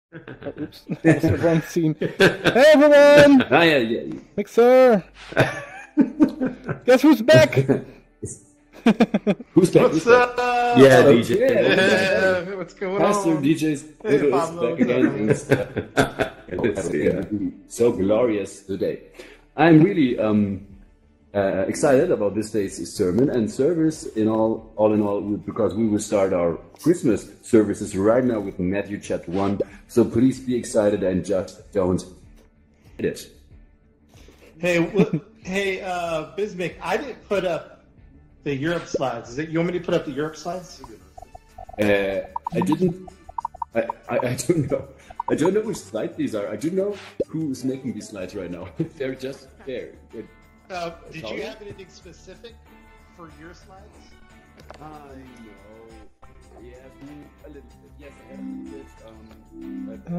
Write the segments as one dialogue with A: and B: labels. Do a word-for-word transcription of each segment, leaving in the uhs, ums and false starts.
A: Oh, oops, that was the wrong scene. Hey everyone!
B: Ah, yeah, yeah.
A: Mixer! Guess who's back?
B: Who's back?
C: What's up?
B: Yeah, D J.
C: Yeah, what's going
B: Pastor
C: on?
B: D J's
C: Hey,
B: is
C: Pablo.
B: back again. It's yeah, so glorious today. I'm really um, uh, excited about this day's sermon and service. In all, all in all, because we will start our Christmas services right now with Matthew chapter one. So please be excited and just don't hit it.
C: Hey, wh- hey, uh, Bismick, I didn't put up the Europe slides. Is it you want me to put up the Europe slides?
B: Uh, I didn't. I, I, I don't know. I don't know which slide these are. I do know who is making these slides right now. They're just there. It,
C: Uh, did
B: Sorry?
C: you have anything specific for your slides?
B: I know. Yeah, a little bit. Yes, I have a little bit. Um, but,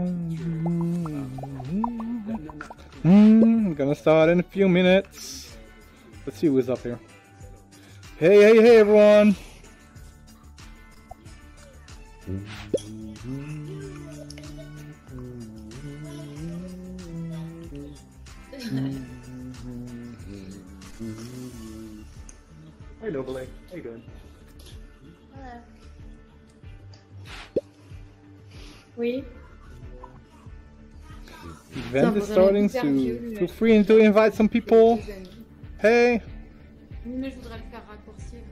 B: no, no, no.
A: Hmm, I'm gonna start in a few minutes. Let's see who's up here. Hey, hey, hey, everyone!
B: Hi, Noble. How you doing?
D: Hello. Oui.
A: Event is
D: Attends,
A: starting,
D: pendant
A: so
D: l'interview,
A: feel
D: je-
A: free to invite some people.
D: Des amis.
A: Hey!
D: Oui, mais je voudrais le faire raccourcir.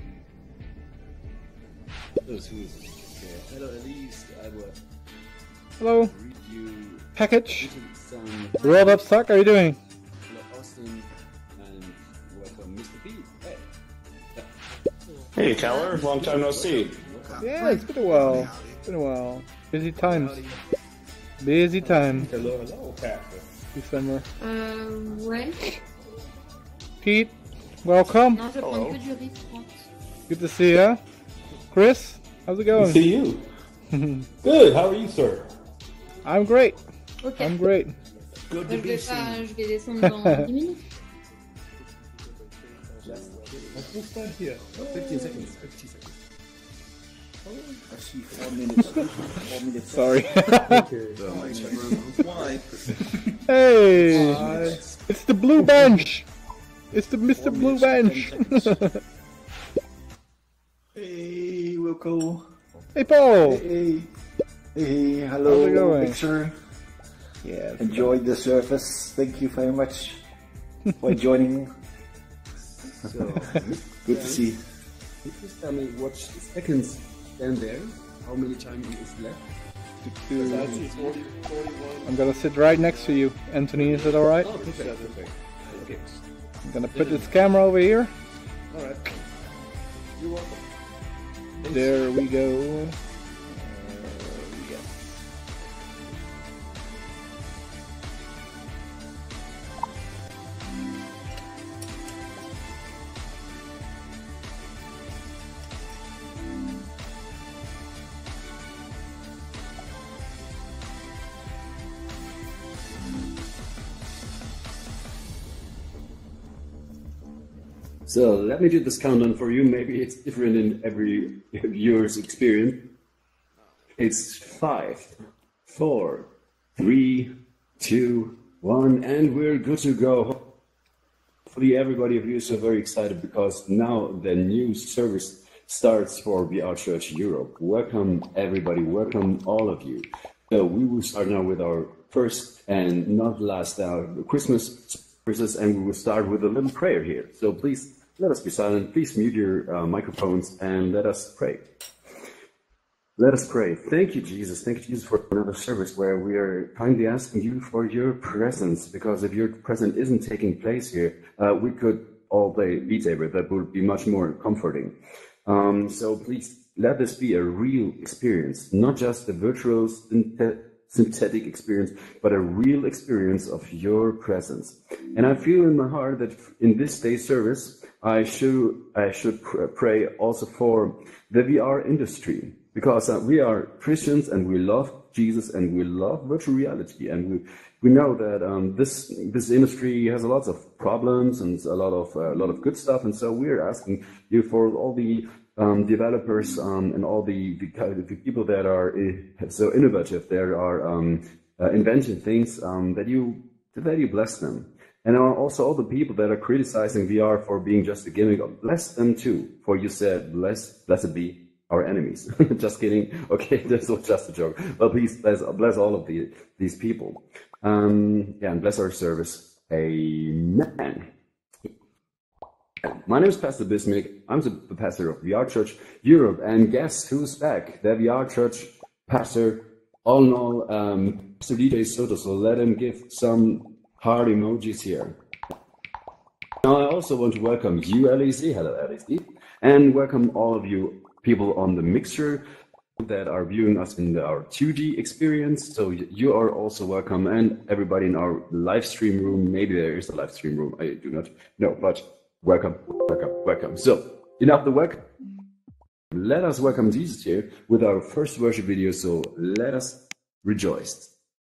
B: Those who is okay. Hello, Elise. I will
A: Hello,
B: read you
A: package.
B: some.
A: Rolled up sock, how are you doing?
B: Hello, Austin, and welcome, Mister B. Hey.
E: Hey, Keller, long time no see.
A: Yeah, it's been a while. It's been a while. Busy times. Busy time.
E: Hello, hello, Pastor.
A: December.
D: Euh, ouais.
A: Pete, welcome.
D: Non, je vais
E: Hello.
D: prendre que du riz trente.
A: Good to see ya. Chris, how's it going?
E: See you. Good. How are you, sir?
A: I'm great.
D: Ok.
A: I'm great.
B: Good
D: Je
B: to be
D: vais,
B: seen.
D: pas, je vais descendre dans dix minutes.
B: fifteen seconds. fifteen seconds.
A: Sorry.
E: Why?
A: Hey, it's the blue bench. It's the Mister Blue Bench.
F: Hey, Wilco.
A: Hey, Paul.
F: Hey. Hey, hello,
A: How's it going?
F: Mixer.
A: Yeah.
F: Enjoyed the service. Thank you very much for joining.
B: So,
F: Good to see.
B: please tell me what seconds stand there. How many time is left?
A: I'm gonna sit right next to you, Anthony. Is it all right?
B: Oh, perfect. perfect. Okay.
A: I'm gonna put this camera over here.
B: All right. You're welcome.
A: There we go.
B: So let me do this countdown for you. Maybe it's different in every viewer's experience. It's five, four, three, two, one, and we're good to go. Hopefully everybody of you is so very excited because now the new service starts for V R Church Europe. Welcome everybody, welcome all of you. So we will start now with our first and not last uh, Christmas services, and we will start with a little prayer here. So please let us be silent, please mute your uh, microphones and let us pray. Let us pray. Thank you, Jesus. Thank you, Jesus, for another service where we are kindly asking you for your presence, because if your presence isn't taking place here, uh, we could all play Beat Saber. That would be much more comforting. Um, so please let this be a real experience, not just a virtual synthet- synthetic experience, but a real experience of your presence. And I feel in my heart that in this day's service, I should I should pr- pray also for the V R industry, because uh, we are Christians and we love Jesus and we love virtual reality, and we we know that um, this this industry has a lot of problems and a lot of uh, a lot of good stuff, and so we're asking you for all the um, developers um, and all the, the, the people that are uh, so innovative, that are um, uh, inventing things, um, that you that you bless them. And also all the people that are criticizing V R for being just a gimmick, bless them too. For you said, bless, blessed be our enemies. Just kidding. Okay, this was just a joke. But please bless, bless all of the, these people. Um, yeah, and bless our service. Amen. My name is Pastor Bismick. I'm the pastor of V R Church Europe. And guess who's back? The V R Church pastor, all in all, um, Pastor D J Soto. So let him give some heart emojis here. Now I also want to welcome you, L E C. Hello, L E C. And welcome all of you people on the mixture that are viewing us in the, our two D experience. So you are also welcome. And everybody in our live stream room. Maybe there is a live stream room. I do not know, but welcome, welcome, welcome. So enough the welcome. Let us welcome Jesus here with our first worship video. So let us rejoice.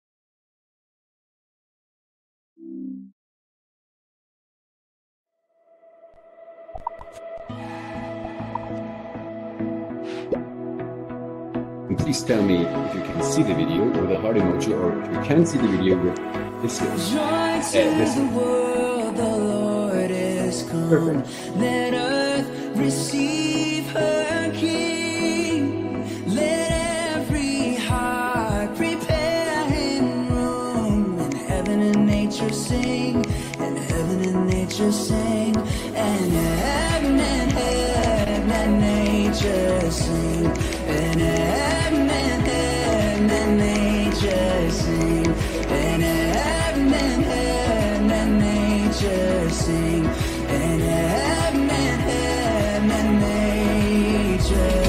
B: And please tell me if you can see the video with a heart emoji, or if you can see the video with this one.
G: Joy to uh, this the world, the Lord is come. Perfect. Let earth receive her King. Let every heart prepare him room. And heaven and nature sing, and heaven and nature sing, and heaven and heaven and nature sing, and heaven and heaven and nature sing, and heaven and heaven and nature sing, and heaven and heaven and nature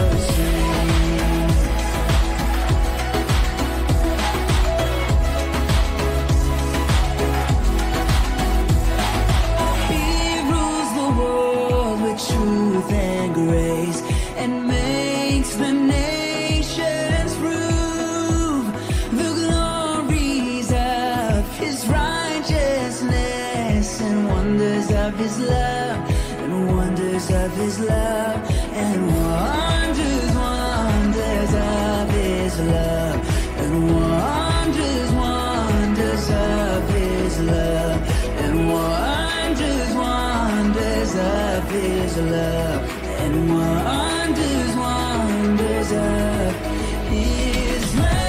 G: truth and grace, and makes the nations prove the glories of his righteousness, and wonders of his love, and wonders of his love, and wonders, wonders of his love, and wonders, wonders of his love, and wonders, wonders of his love, and wonders, wonders of his love.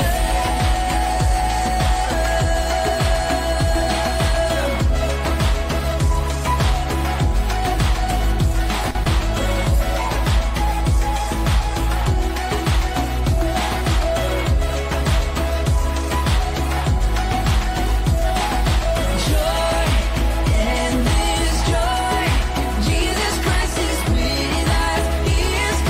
G: Joy, and this joy, Jesus Christ is with us. He is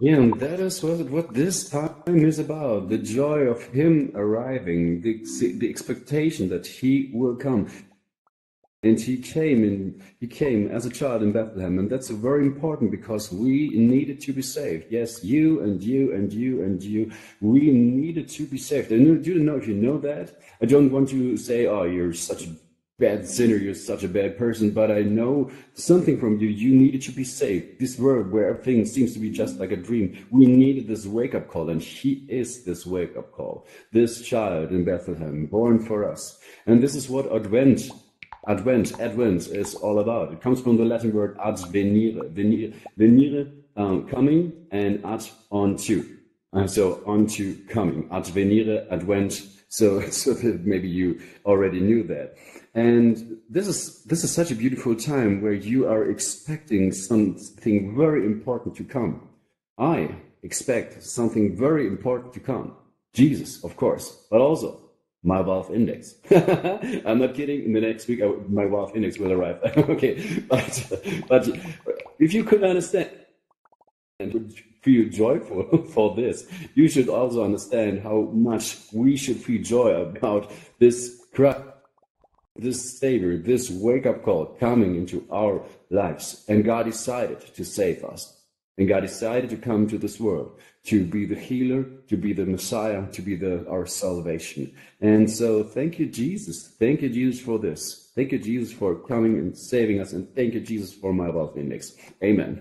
B: Yeah, and that is what, what this time is about. The joy of him arriving, the, the expectation that he will come. And he came in, he came as a child in Bethlehem, and that's very important because we needed to be saved. Yes, you and you and you and you, we needed to be saved. And do you know if you know that? I don't want to say, oh, you're such a bad sinner, you're such a bad person, but I know something from you. You needed to be saved. This world where everything seems to be just like a dream, we needed this wake-up call, and he is this wake-up call. This child in Bethlehem, born for us. And this is what Advent Advent, Advent is all about. It comes from the Latin word advenire, venire, venire um, coming, and ad onto. Uh, so onto coming, advenire, Advent. So, so that maybe you already knew that. And this is this is such a beautiful time where you are expecting something very important to come. I expect something very important to come. Jesus, of course, but also my wealth index. I'm not kidding. In the next week, I, my wealth index will arrive. Okay, but but if you could understand and would feel joyful for this, you should also understand how much we should feel joy about this Christ, this Savior, this wake-up call coming into our lives. And God decided to save us. And God decided to come to this world to be the healer, to be the Messiah, to be the our salvation. And so thank you, Jesus. Thank you, Jesus, for this. Thank you, Jesus, for coming and saving us. And thank you, Jesus, for my wealth index. Amen.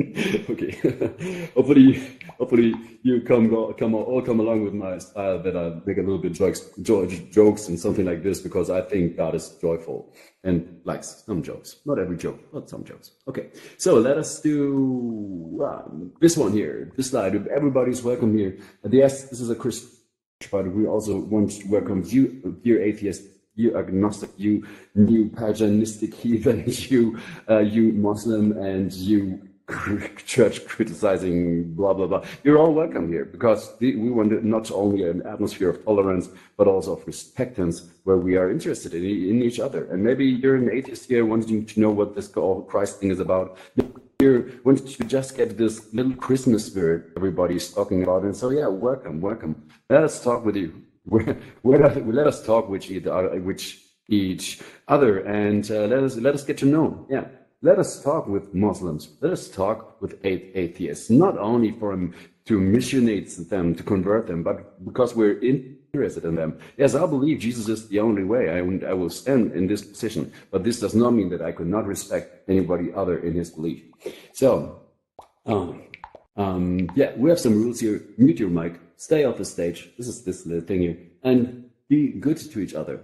B: Okay. hopefully, hopefully you come come all come along with my style that I make a little bit jokes, jokes and something like this, because I think God is joyful and likes some jokes. Not every joke, but some jokes. Okay. So let us do um, this one here. This slide. Everybody's welcome here. Yes, this is a Christian, but we also want to welcome you, dear atheist, you agnostic, you new paganistic heathen, you uh, you Muslim, and you church criticizing blah blah blah. You're all welcome here, because we want not only an atmosphere of tolerance but also of respectance, where we are interested in, in each other. And maybe you're an atheist here wanting to know what this whole Christ thing is about. Here wanted to just get this little Christmas spirit everybody's talking about. And so yeah, welcome, welcome. Let us talk with you. Let us talk with each other, with each other, and uh, let us let us get to know. Yeah, let us talk with Muslims. Let us talk with atheists. Not only for them to missionate them, to convert them, but because we're interested in them. Yes, I believe Jesus is the only way. I, I will stand in this position, but this does not mean that I could not respect anybody other in his belief. So, um, um, yeah, we have some rules here. Mute your mic. Stay off the stage. This is this little thing here. And be good to each other.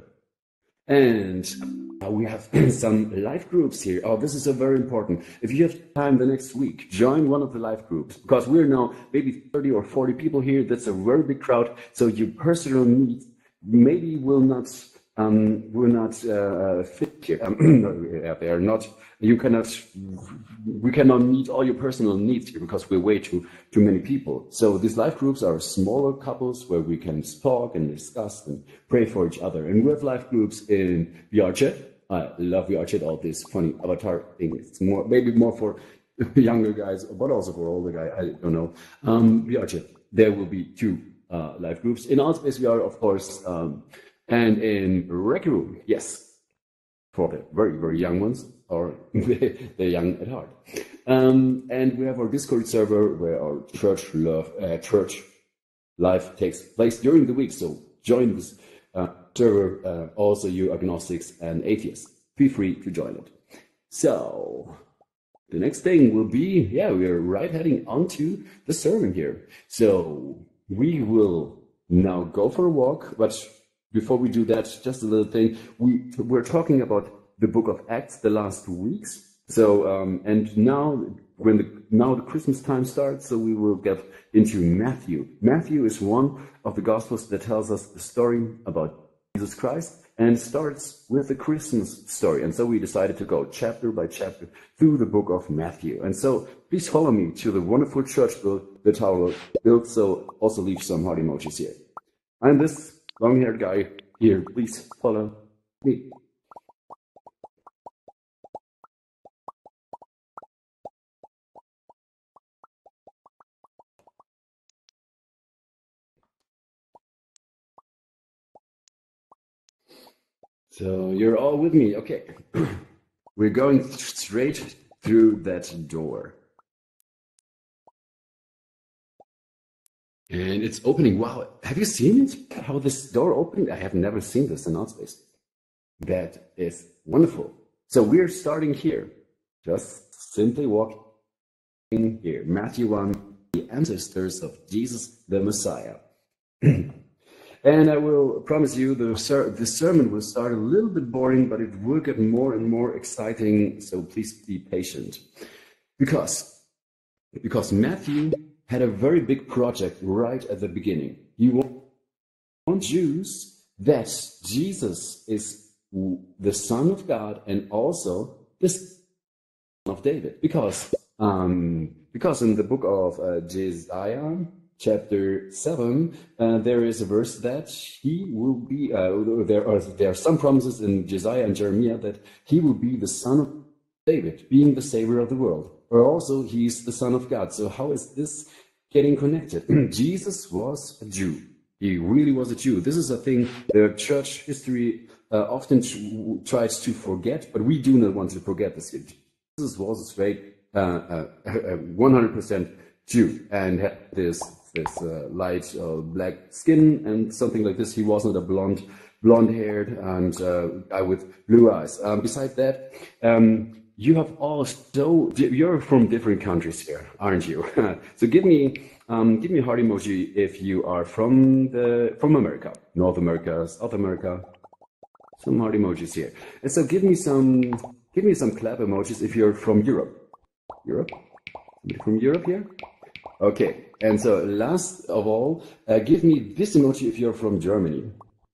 B: And uh, we have some live groups here. Oh, this is so very important. If you have time the next week, join one of the live groups, because we're now maybe thirty or forty people here. That's a very big crowd. So your personal needs maybe will not um, will not uh, fit here. Um, no, they are not. You cannot. We cannot meet all your personal needs here because we're way too too many people. So these live groups are smaller couples where we can talk and discuss and pray for each other. And we have live groups in VRChat. I love VRChat. All this funny avatar thing. It's more maybe more for younger guys, but also for older guys. I don't know. Um, VRChat. There will be two uh, live groups in Altspace V R, of course, um, and in Rec Room. Yes, for the very very young ones. Or they're young at heart. Um, and we have our Discord server where our church love, uh, church life takes place during the week. So join this uh, server, uh, also you agnostics and atheists. Feel free to join it. So the next thing will be, yeah, we are right heading onto the sermon here. So we will now go for a walk, but before we do that, just a little thing. We, we're talking about the book of Acts the last two weeks. So, um, and now when the, now the Christmas time starts, so we will get into Matthew. Matthew is one of the Gospels that tells us the story about Jesus Christ and starts with the Christmas story. And so we decided to go chapter by chapter through the book of Matthew. And so please follow me to the wonderful church build that I will build. So also leave some heart emojis here. I'm this long-haired guy here. Please follow me. So you're all with me, okay. We're going straight through that door. And it's opening. Wow, have you seen it? How this door opened? I have never seen this in Outspace. That is wonderful. So we're starting here. Just simply walking here. Matthew one, the ancestors of Jesus the Messiah. And I will promise you the, ser the sermon will start a little bit boring, but it will get more and more exciting. So please be patient. Because, because Matthew had a very big project right at the beginning. He wants Jews that Jesus is the Son of God and also the Son of David. Because, um, because in the book of uh, Isaiah, chapter seven, uh, there is a verse that he will be, uh, there, are, there are some promises in Isaiah and Jeremiah that he will be the Son of David, being the Savior of the world. Or also, he's the Son of God. So how is this getting connected? Jesus was a Jew. He really was a Jew. This is a thing the church history uh, often tries to forget, but we do not want to forget this. Jesus was a straight uh, uh, one hundred percent Jew and had this this uh, light uh, black skin and something like this. He wasn't a blonde, blonde-haired and uh, guy with blue eyes. Um, besides that, um, you have all so you're from different countries here, aren't you? So give me um, give me a heart emoji if you are from the from America, North America, South America. Some heart emojis here. And so give me some give me some clap emojis if you're from Europe. Europe? Somebody from Europe here? Okay. And so last of all, uh, give me this emoji if you're from Germany.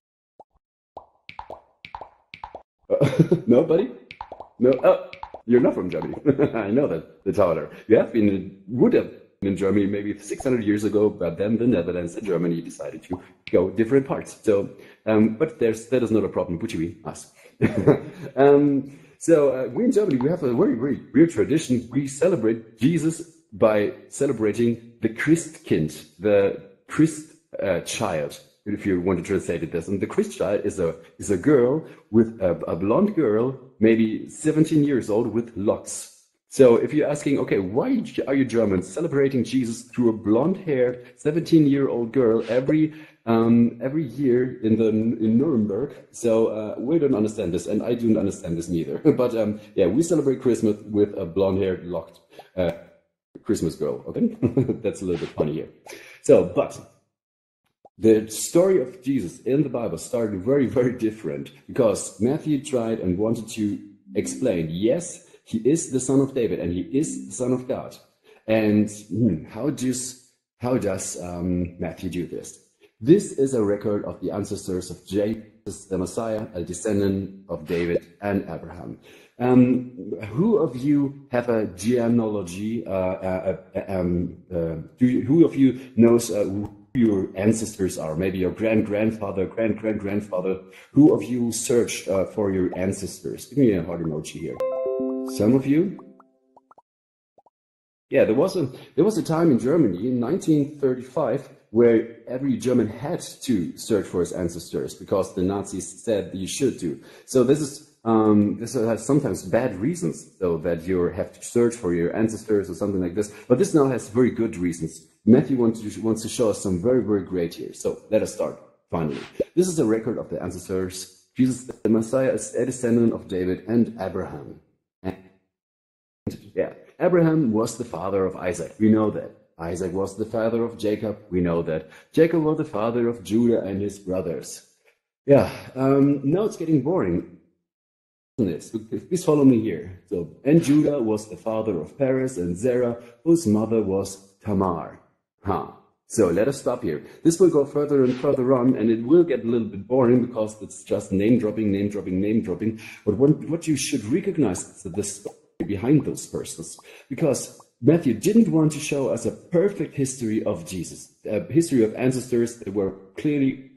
B: Uh, nobody? No. Oh, you're not from Germany. I know that. That's how it is. You have been, would have been in Germany maybe six hundred years ago, but then the Netherlands and Germany decided to go different parts. So, um, but there's that is not a problem. Between us. um, so uh, we in Germany, we have a very, very weird tradition. We celebrate Jesus by celebrating the Christkind, the Christ uh, child, if you want to translate it this. And the Christ child is a is a girl with a, a blonde girl, maybe seventeen years old, with locks. So if you're asking, okay, why are you Germans celebrating Jesus through a blonde-haired seventeen-year-old girl every um, every year in the in Nuremberg? So uh, we don't understand this, and I don't understand this neither. But um, yeah, we celebrate Christmas with a blonde-haired locked uh, Christmas girl. Okay, that's a little bit funny here. So, but the story of Jesus in the Bible started very, very different because Matthew tried and wanted to explain, yes, he is the Son of David and he is the Son of God. And hmm, how does, how does um, Matthew do this? This is a record of the ancestors of Jesus, the Messiah, a descendant of David and Abraham. Um, who of you have a genealogy? Uh, uh, uh, um, uh, do you, who of you knows uh, who your ancestors are? Maybe your grand-grandfather, grand-grand-grandfather. Who of you searched uh, for your ancestors? Give me a heart emoji here. Some of you? Yeah, there was a there was a time in Germany in nineteen thirty-five where every German had to search for his ancestors because the Nazis said you should do. So this is um, this has sometimes bad reasons, so that you have to search for your ancestors or something like this. But this now has very good reasons. Matthew wants to, wants to show us some very, very great here. So let us start, finally. This is a record of the ancestors. Jesus, the Messiah, is a descendant of David and Abraham. And yeah, Abraham was the father of Isaac. We know that. Isaac was the father of Jacob. We know that. Jacob was the father of Judah and his brothers. Yeah, um, now it's getting boring. Please follow me here. So, and Judah was the father of Perez and Zerah, whose mother was Tamar. Huh. So let us stop here. This will go further and further on, and it will get a little bit boring because it's just name dropping, name dropping, name dropping. But what, what you should recognize is the story behind those persons, because Matthew didn't want to show us a perfect history of Jesus, a history of ancestors that were clearly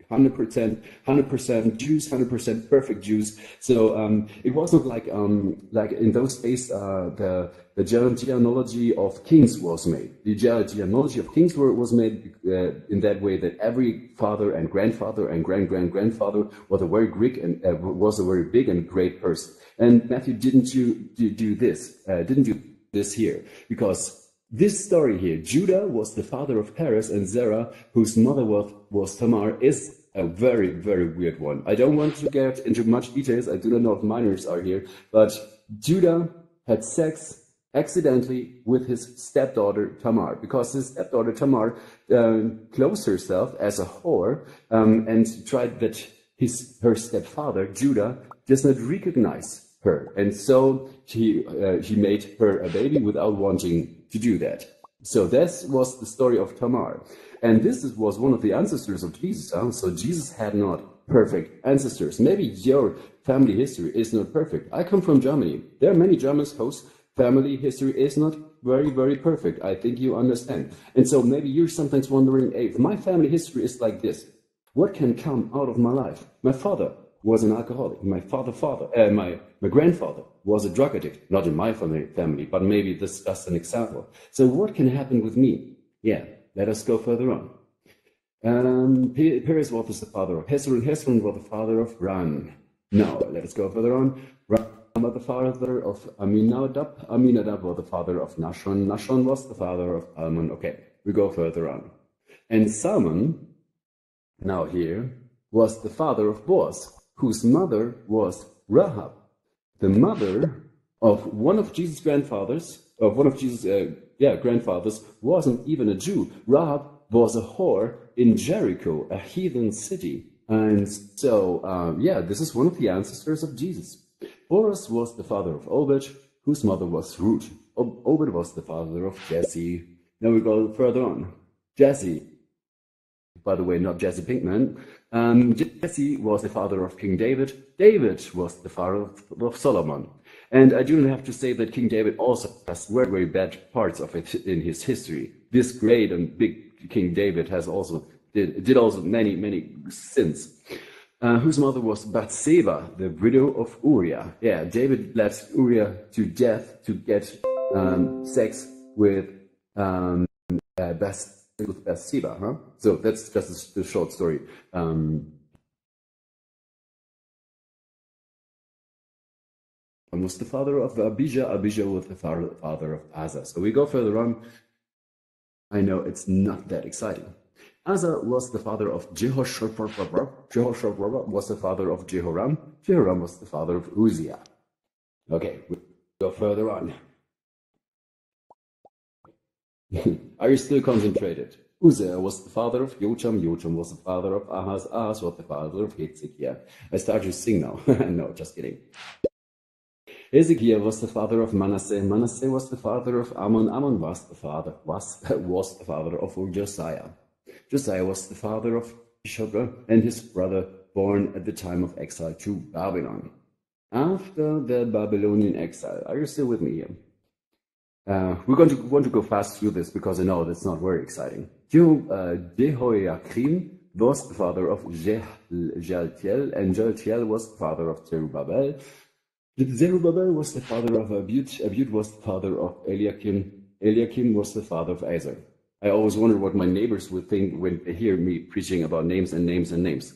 B: one hundred percent, one hundred percent Jews, one hundred percent perfect Jews. So um, it wasn't like um, like in those days uh, the the genealogy of kings was made. The genealogy of kings were, was made uh, in that way that every father and grandfather and grand grand grandfather was a very big and uh, was a very big and great person. And Matthew didn't do, do, do this, uh, didn't do this here, because this story here, Judah was the father of Perez, and Zerah, whose mother was, was Tamar, is a very, very weird one. I don't want to get into much details. I do not know if minors are here, but Judah had sex accidentally with his stepdaughter Tamar, because his stepdaughter Tamar um, clothed herself as a whore um, and tried that his her stepfather Judah does not recognize her, and so he uh, he made her a baby without wanting to do that. So this was the story of Tamar, and this was one of the ancestors of Jesus. Huh? So Jesus had not perfect ancestors. Maybe your family history is not perfect. I come from Germany. There are many Germans whose family history is not very, very perfect. I think you understand. And so maybe you're sometimes wondering, hey, if my family history is like this, what can come out of my life? My father was an alcoholic. My father, father, uh, my my grandfather was a drug addict. Not in my family, family, but maybe this is just an example. So what can happen with me? Yeah, let us go further on. Um, Perez was the father of Hezron. Hezron was the father of Ram. Now let us go further on. Ram was the father of Aminadab. Aminadab was the father of Nashon. Nashon was the father of Almon. Okay, we go further on. And Salmon, now here, was the father of Boaz, whose mother was Rahab, the mother of one of Jesus' grandfathers, of one of Jesus' uh, yeah grandfathers, wasn't even a Jew. Rahab was a whore in Jericho, a heathen city. And so, um, yeah, this is one of the ancestors of Jesus. Boaz was the father of Obed, whose mother was Ruth. Ob- Obed was the father of Jesse. Now we go further on. Jesse, by the way, not Jesse Pinkman. Um, Jesse was the father of King David. David was the father of, of Solomon. And I do not have to say that King David also has very, very bad parts of it in his history. This great and big King David has also did, did also many, many sins. Uh, whose mother was Bathsheba, the widow of Uriah. Yeah, David led Uriah to death to get um, sex with um, uh, Bath with Bathsheba. Huh? So that's just a, a short story. Um, was the father of Abijah. Abijah was the father, father of Asa. So we go further on. I know it's not that exciting. Asa was the father of Jehoshaphat. Jehoshaphat was the father of Jehoram. Jehoram was the father of Uzziah. Okay, we go further on. Are you still concentrated? Uzziah was the father of Jocham. Jocham was the father of Ahaz. Ahaz was the father of Hezekiah. I start to sing now. No, just kidding. Hezekiah was the father of Manasseh. Manasseh was the father of Ammon. Ammon was the father was was the father of Josiah. Josiah was the father of Shobra and his brother, born at the time of exile to Babylon. After the Babylonian exile, are you still with me here? Uh, we're going to want to go fast through this because I know that's not very exciting. Jehoiakim was the father of Jehaltiel, and Jehaltiel was the father of Zerubbabel. Zerubbabel was the father of Abud. Abud was the father of Eliakim. Eliakim was the father of Azar. I always wonder what my neighbors would think when they hear me preaching about names and names and names.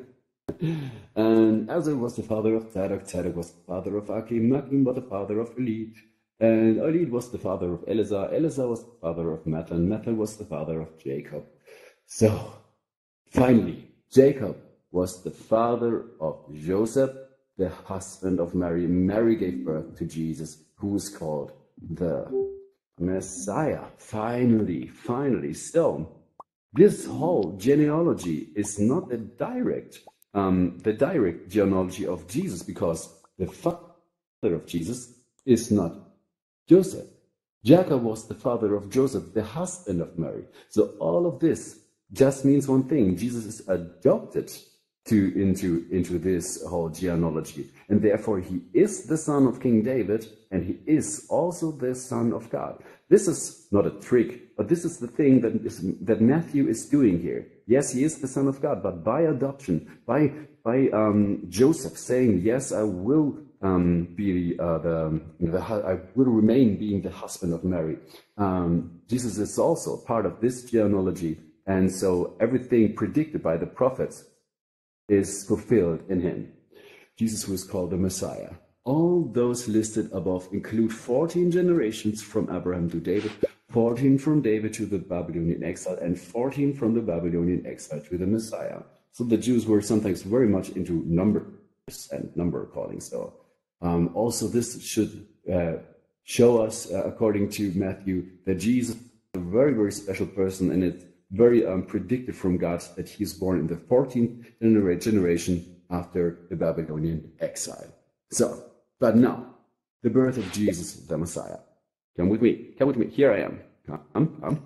B: And Azar was the father of Tzadok. Tzadok was the father of Akim. Akim was the father of Elid. And Elid was the father of Eleazar. Eleazar was the father of Mathan. Mathan was the father of Jacob. So, finally, Jacob was the father of Joseph, the husband of Mary. Mary gave birth to Jesus, who is called the Messiah. Finally, finally. So, this whole genealogy is not the direct, um, the direct genealogy of Jesus, because the father of Jesus is not Joseph. Jacob was the father of Joseph, the husband of Mary. So all of this just means one thing: Jesus is adopted to into into this whole genealogy, and therefore he is the son of King David, and he is also the son of God. This is not a trick, but this is the thing that is that Matthew is doing here. Yes, he is the Son of God, but by adoption, by by um, Joseph saying, yes, I will um, be uh, the, the I will remain being the husband of Mary. Um, Jesus is also part of this genealogy, and so everything predicted by the prophets is fulfilled in him. Jesus was called the Messiah. All those listed above include fourteen generations from Abraham to David, fourteen from David to the Babylonian exile, and fourteen from the Babylonian exile to the Messiah. So the Jews were sometimes very much into numbers and number calling. So um, also this should uh, show us, uh, according to Matthew, that Jesus is a very, very special person, and it's very um, predicted from God that he's born in the fourteenth generation after the Babylonian exile. So, but now, the birth of Jesus, the Messiah. Come with me, come with me, here I am. Come, come.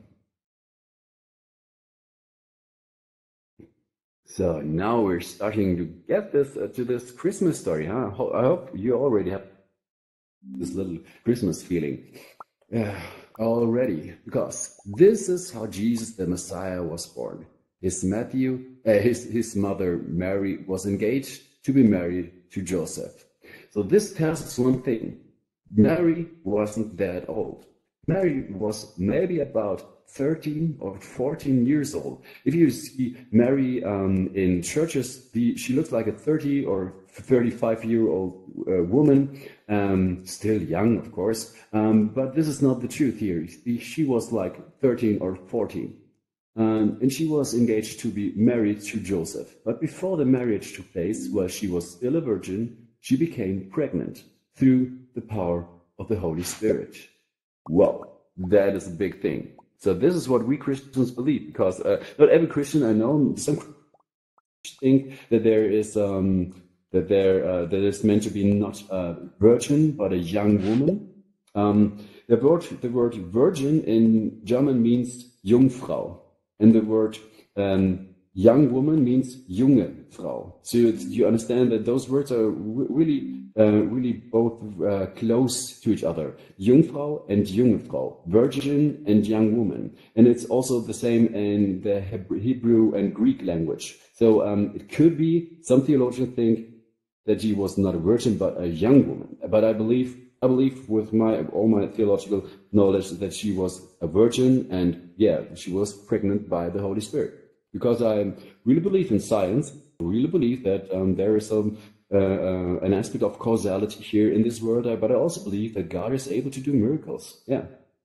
B: So now we're starting to get this uh, to this Christmas story, huh? I hope you already have this little Christmas feeling uh, already, because this is how Jesus the Messiah was born. His Matthew, uh, his his mother Mary was engaged to be married to Joseph. So this tells us one thing: Mary wasn't that old. Mary was maybe about thirteen or fourteen years old. If you see Mary um, in churches, the, she looks like a thirty or thirty-five year old uh, woman, um, still young, of course, um, but this is not the truth here. She was like thirteen or fourteen, um, and she was engaged to be married to Joseph. But before the marriage took place, while she was still a virgin, she became pregnant through the power of the Holy Spirit. Whoa, that is a big thing. So this is what we Christians believe, because uh, not every Christian I know, some Christians think that there is um, that there uh, that is meant to be not a virgin but a young woman. Um, the word the word virgin in German means Jungfrau, and the word um, young woman means junge Frau. So you, you understand that those words are really, uh, really both uh, close to each other. Jungfrau and junge Frau, virgin and young woman. And it's also the same in the Hebrew and Greek language. So um, it could be, some theologians think that she was not a virgin, but a young woman. But I believe, I believe with my all my theological knowledge that she was a virgin, and yeah, she was pregnant by the Holy Spirit. Because I really believe in science, I really believe that um, there is some, uh, uh, an aspect of causality here in this world, but I also believe that God is able to do miracles. Yeah.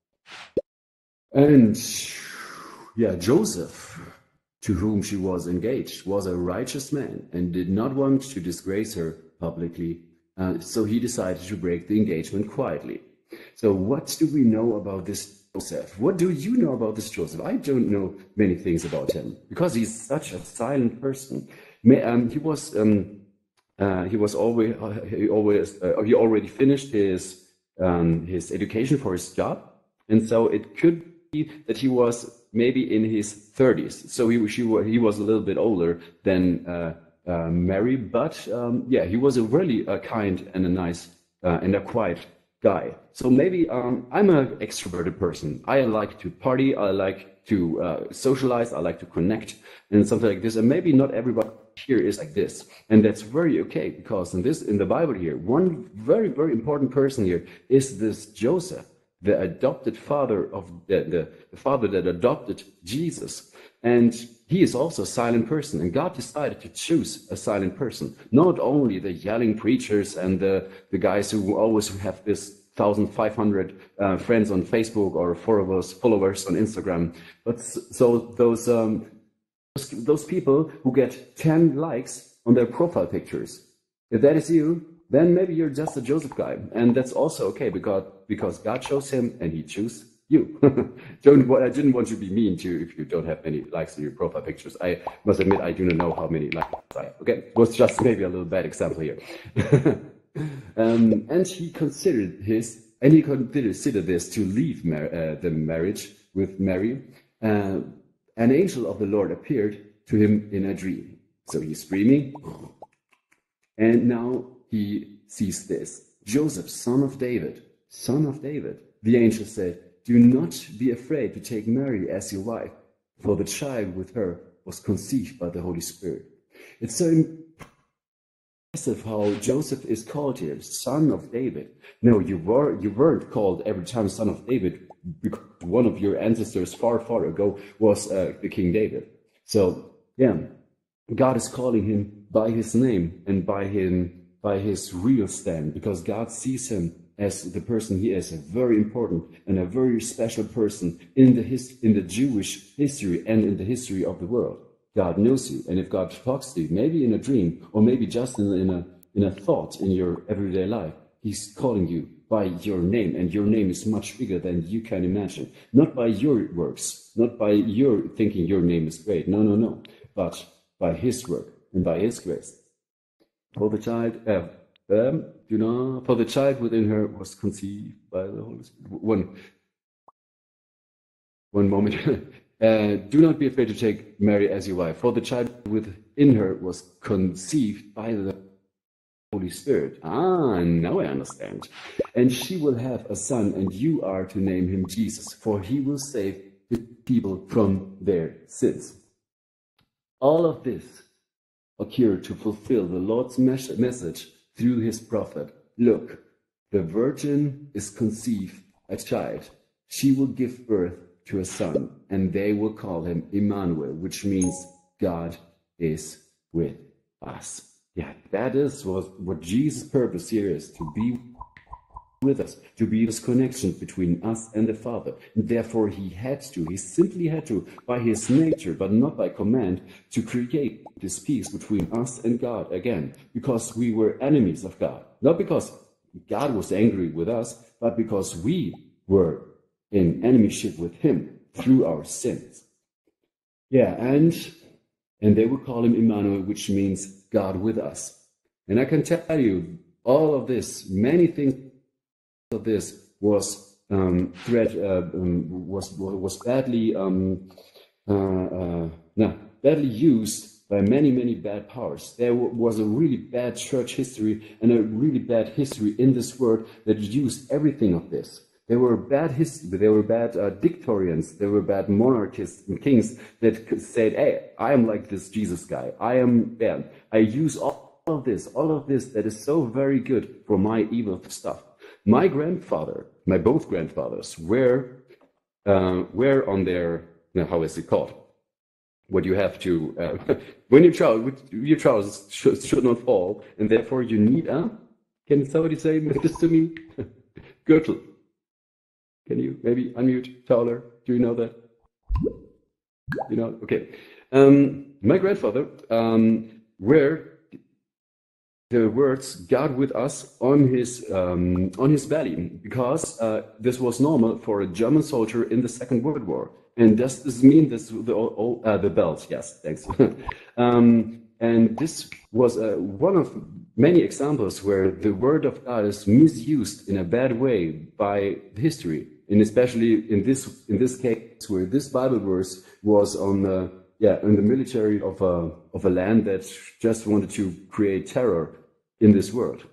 B: And yeah, Joseph, to whom she was engaged, was a righteous man and did not want to disgrace her publicly. Uh, so he decided to break the engagement quietly. So what do we know about this Joseph? What do you know about this Joseph? I don't know many things about him because he's such a silent person. May, um, he was um, uh, he was always uh, he always uh, he already finished his um, his education for his job, and so it could be that he was maybe in his thirties. So he she, he was a little bit older than uh, uh, Mary, but um, yeah, he was a really uh, kind and a nice uh, and a quiet guy. So maybe um, I'm an extroverted person. I like to party. I like to uh, socialize. I like to connect and something like this. And maybe not everybody here is like this. And that's very okay, because in this, in the Bible here, one very, very important person here is this Joseph, the adopted father of the, the, the father that adopted Jesus. And he is also a silent person, and God decided to choose a silent person, not only the yelling preachers and the, the guys who always have this one thousand five hundred uh, friends on Facebook or followers, followers on Instagram, but so those, um, those, those people who get ten likes on their profile pictures. If that is you, then maybe you're just a Joseph guy, and that's also okay, because, because God chose him and he chose you. don't, I didn't want to be mean to you if you don't have many likes in your profile pictures. I must admit, I do not know how many likes I have. Okay, it was just maybe a little bad example here. um, and he considered his, and he considered this to leave mar uh, the marriage with Mary. Uh, an angel of the Lord appeared to him in a dream. So he's dreaming, and now he sees this. Joseph, son of David, son of David. The angel said, "Do not be afraid to take Mary as your wife, for the child with her was conceived by the Holy Spirit. It's so impressive how Joseph is called here, son of David. No, you were you weren't called every time son of David because one of your ancestors far, far ago was uh, the King David. So yeah, God is calling him by his name and by him by his real stand, because God sees him as the person he is, a very important and a very special person in the his, in the Jewish history and in the history of the world. God knows you, and if God talks to you, maybe in a dream or maybe just in, in a in a thought in your everyday life, he's calling you by your name, and your name is much bigger than you can imagine. Not by your works, not by your thinking your name is great. No, no, no. But by his work and by his grace. For the child, uh, um, you know, for the child within her was conceived by the Holy Spirit. One, one moment. uh, do not be afraid to take Mary as your wife. For the child within her was conceived by the Holy Spirit. Ah, now I understand. And she will have a son, and you are to name him Jesus, for he will save the people from their sins. All of this occurred to fulfill the Lord's mes- message through his prophet. Look, the virgin is conceived a child. She will give birth to a son, and they will call him Emmanuel, which means God is with us. Yeah, that is what, what Jesus' purpose here is, to be with us, to be this connection between us and the Father. And therefore he had to, he simply had to, by his nature, but not by command, to create this peace between us and God again, because we were enemies of God. Not because God was angry with us, but because we were in enemyship with him through our sins. Yeah, and and they would call him Emmanuel, which means God with us. And I can tell you, all of this, many things of this was um, threat uh, um, was was badly um, uh, uh, no, badly used by many many bad powers. There was a really bad church history and a really bad history in this world that used everything of this. There were bad history, there were bad uh, dictatorians, there were bad monarchists and kings that said, "Hey, I am like this Jesus guy. I am bad. I use all of this, all of this that is so very good for my evil stuff." My grandfather, my both grandfathers, were uh, were on their, you know, how is it called? What you have to uh, when your trousers your trousers should, should not fall, and therefore you need a. Can somebody say this to me? Gürtel. Can you maybe unmute, Tauler? Do you know that? You know? Okay. Um, my grandfather um, were the words "God with us" on his um, on his belly, because uh, this was normal for a German soldier in the Second World War. And does this mean this the oh, uh, the belt? Yes, thanks. um, and this was uh, one of many examples where the word of God is misused in a bad way by history, and especially in this in this case where this Bible verse was on the yeah in the military of a of a land that just wanted to create terror in this world.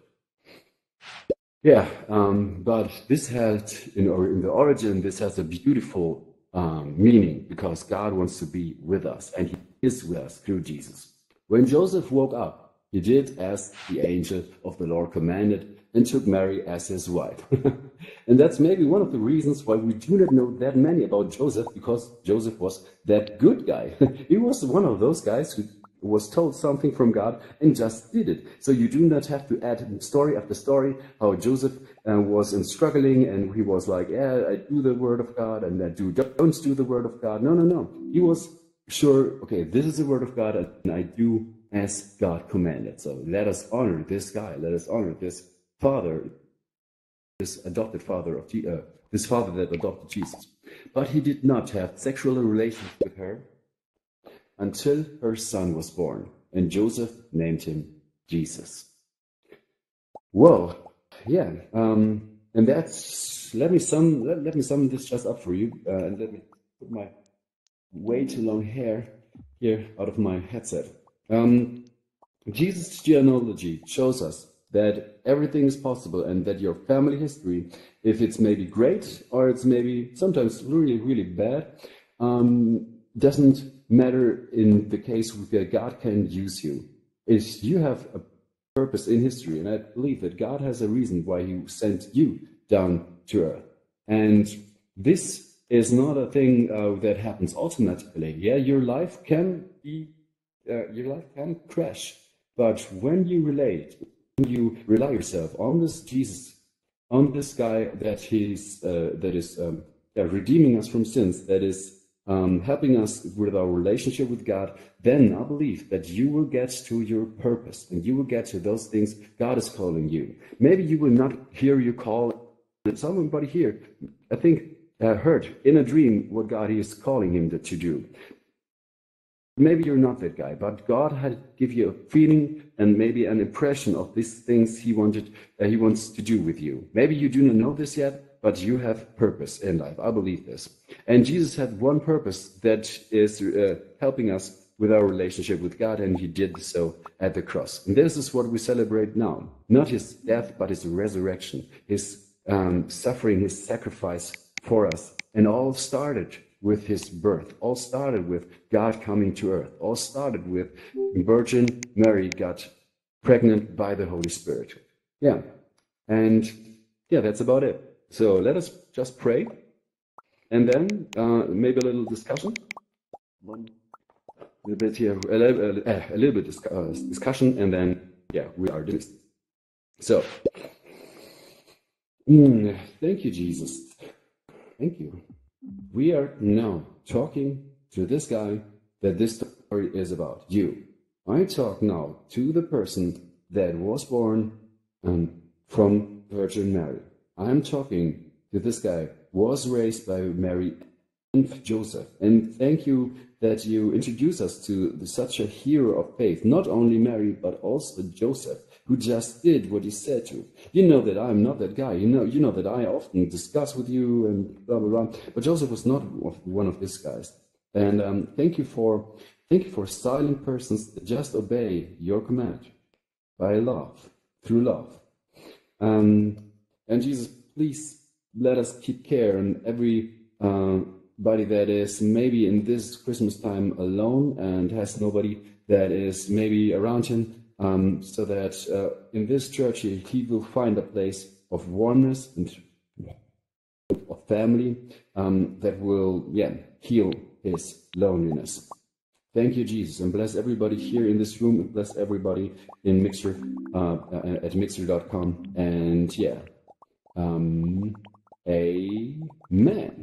B: Yeah, um, but this had in or in the origin this has a beautiful um, meaning, because God wants to be with us, and He is with us through Jesus. When Joseph woke up, he did as the angel of the Lord commanded, and took Mary as his wife. And that's maybe one of the reasons why we do not know that many about Joseph, because Joseph was that good guy. He was one of those guys who was told something from God and just did it. So you do not have to add story after story how Joseph uh, was in struggling, and he was like, yeah, I do the word of God, and I do don't do the word of God. No, no, no. He was sure, okay, this is the word of God, and I do as God commanded. So let us honor this guy. Let us honor this father, this adopted father of uh, this father that adopted Jesus. But he did not have sexual relations with her until her son was born, and Joseph named him Jesus. Whoa, yeah, um, and that's let me sum let, let me sum this just up for you, uh, and let me put my way too long hair here out of my headset. Um, Jesus' genealogy shows us that everything is possible, and that your family history, if it's maybe great or it's maybe sometimes really, really bad, um, doesn't matter in the case where God can use you. Is you have a purpose in history, and I believe that God has a reason why He sent you down to earth. And this is not a thing uh, that happens automatically. Yeah, your life can be, uh, your life can crash, but when you relate, when you rely yourself on this Jesus, on this guy that he's uh, that is um, yeah, redeeming us from sins, that is um, helping us with our relationship with God, then I believe that you will get to your purpose and you will get to those things God is calling you. Maybe you will not hear your call. Somebody here, I think, uh, heard in a dream what God is calling him to, to do. Maybe you're not that guy, but God had give you a feeling and maybe an impression of these things He wanted, uh, He wants to do with you. Maybe you do not know this yet, but you have purpose in life. I believe this. And Jesus had one purpose that is uh, helping us with our relationship with God, and He did so at the cross. And this is what we celebrate now. Not His death, but His resurrection, His um, suffering, His sacrifice for us. And all started with His birth. All started with God coming to earth. All started with Virgin Mary got pregnant by the Holy Spirit. Yeah. And yeah, that's about it. So let us just pray. And then uh, maybe a little discussion. One little bit here, a little, uh, a little bit dis uh, discussion, and then, yeah, we are dismissed. So, mm, thank you, Jesus. Thank you. We are now talking to this guy that this story is about, you. I talk now to the person that was born um, from Virgin Mary. I'm talking to this guy, was raised by Mary and Joseph. And thank you that you introduce us to the, such a hero of faith, not only Mary, but also Joseph, who just did what he said to. You know that I'm not that guy. You know, you know that I often discuss with you and blah, blah, blah. But Joseph was not one of these guys. And um, thank you for thank you for silent persons that just obey your command by love, through love. Um, and Jesus, please let us keep care and every uh, body that is maybe in this Christmas time alone and has nobody that is maybe around him. Um, so that uh, in this church he, he will find a place of oneness and of family um, that will, yeah, heal his loneliness. Thank you, Jesus, and bless everybody here in this room, and bless everybody in Mixer uh, at mixer dot com. And yeah, um, amen.